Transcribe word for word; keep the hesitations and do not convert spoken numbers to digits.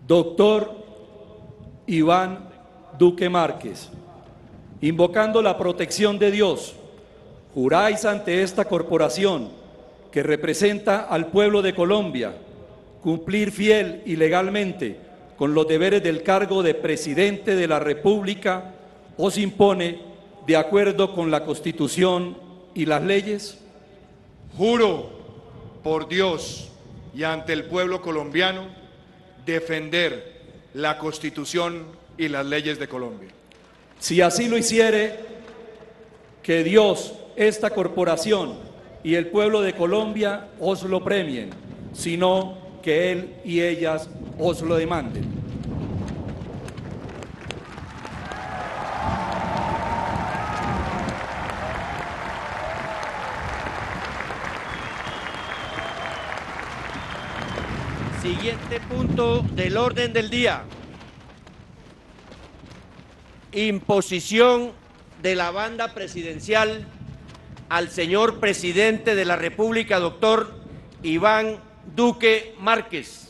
Doctor Iván Duque Márquez, invocando la protección de Dios, juráis ante esta corporación que representa al pueblo de Colombia cumplir fiel y legalmente con los deberes del cargo de Presidente de la República, os impone de acuerdo con la Constitución y las leyes. Juro por Dios y ante el pueblo colombiano defender la Constitución y las leyes de Colombia. Si así lo hiciere, que Dios, esta corporación y el pueblo de Colombia os lo premien, sino que él y ellas os lo demanden. Siguiente punto del orden del día. Imposición de la banda presidencial al señor presidente de la República, doctor Iván Duque Márquez.